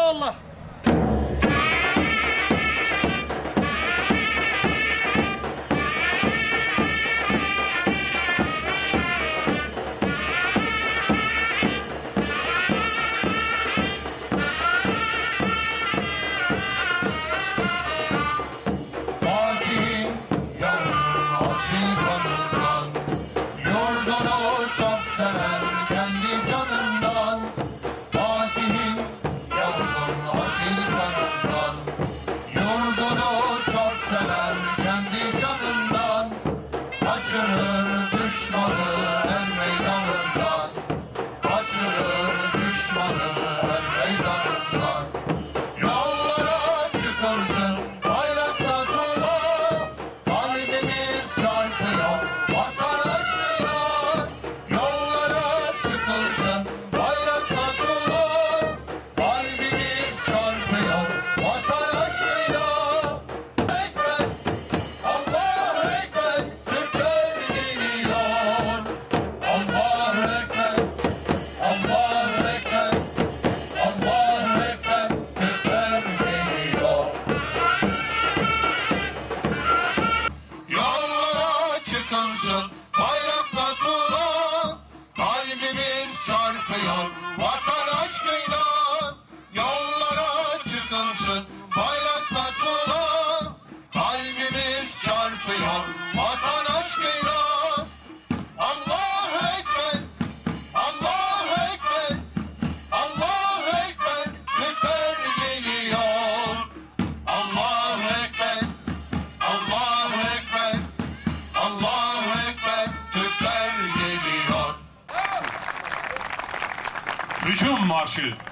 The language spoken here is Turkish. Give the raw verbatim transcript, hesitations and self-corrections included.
Allah. Çok sever kendi canından, Fatih'in Yavuz'un asil kanından. Yurdunu çok sever kendi canından, kaçırır düşmanı her meydanından, kaçırır düşmanı her meydanından. Yollara çıkarsın bayrakla tuğla, kalbimiz çarpıyor vatan aşkıyla. Bayrakla tuğla, kalbimiz çarpıyor vatan aşkıyla. Yollara çıkılsın bayrakla tuğla, kalbimiz çarpıyor vatan aşkıyla. Allahu Ekber, Allahu Ekber, Allahu Ekber, Türkler geliyor. Allahu Ekber, Allahu Ekber, Allahu Ekber, Türkler geliyor. Hücum marşı.